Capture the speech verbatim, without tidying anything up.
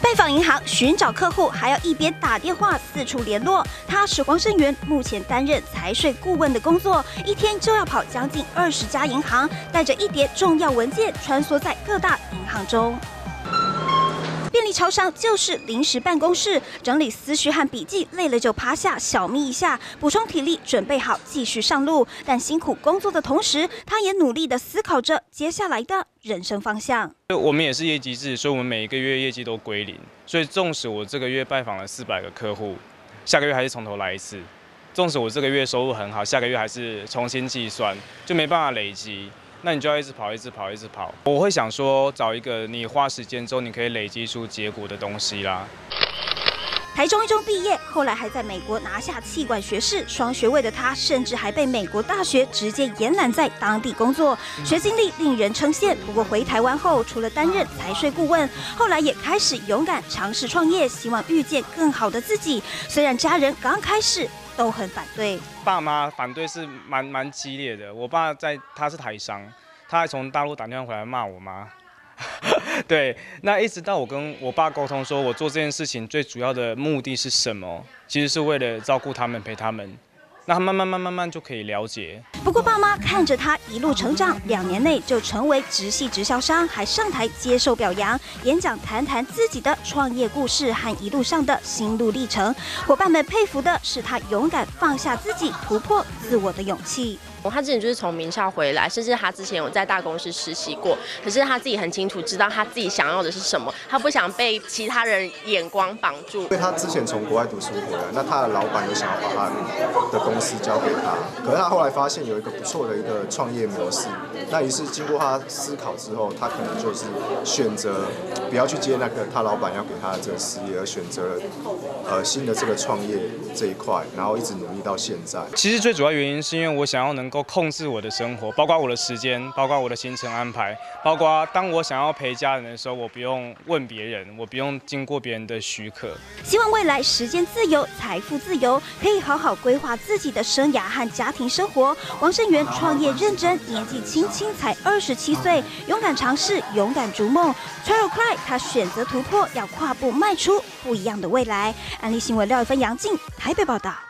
拜访银行寻找客户，还要一边打电话四处联络。他是黄胜元，目前担任财税顾问的工作，一天就要跑将近二十家银行，带着一叠重要文件穿梭在各大银行中。 便利超商就是临时办公室，整理思绪和笔记，累了就趴下小眯一下，补充体力，准备好继续上路。但辛苦工作的同时，他也努力地思考着接下来的人生方向。 我们也是业绩制，所以我们每一个月业绩都归零。所以纵使我这个月拜访了四百个客户，下个月还是从头来一次。纵使我这个月收入很好，下个月还是重新计算，就没办法累积。 那你就要一直跑，一直跑，一直跑。我会想说，找一个你花时间之后，你可以累积出结果的东西啦。 台中一中毕业，后来还在美国拿下企管学士双学位的他，甚至还被美国大学直接延揽在当地工作，学经历令人称羡。不过回台湾后，除了担任财税顾问，后来也开始勇敢尝试创业，希望遇见更好的自己。虽然家人刚开始 都很反对， 爸妈反对是蛮蛮激烈的。我爸在，他是台商，他还从大陆打电话回来骂我妈。对，那一直到我跟我爸沟通，说我做这件事情最主要的目的是什么，其实是为了照顾他们，陪他们。 那慢慢慢慢慢就可以了解。 不过爸妈看着他一路成长，两年内就成为直系直销商，还上台接受表扬，演讲谈谈自己的创业故事和一路上的心路历程。伙伴们佩服的是他勇敢放下自己、突破自我的勇气。 他之前就是从名校回来，甚至他之前有在大公司实习过。可是他自己很清楚知道他自己想要的是什么，他不想被其他人眼光绑住。 因为他之前从国外读书回来，那他的老板有想要把他的公司交给他，可是他后来发现有一个不错的一个创业模式，那于是经过他思考之后，他可能就是选择不要去接那个他老板要给他的这个事业，而选择了呃新的这个创业这一块，然后一直努力到现在。 其实最主要原因是因为我想要能 能够控制我的生活，包括我的时间，包括我的行程安排，包括当我想要陪家人的时候，我不用问别人，我不用经过别人的许可。 希望未来时间自由、财富自由，可以好好规划自己的生涯和家庭生活。王胜元创业认真，年纪轻轻才二十七岁，勇敢尝试，勇敢逐梦。Travel Cry， 他选择突破，要跨步迈出不一样的未来。安利新闻廖一芬、杨静台北报道。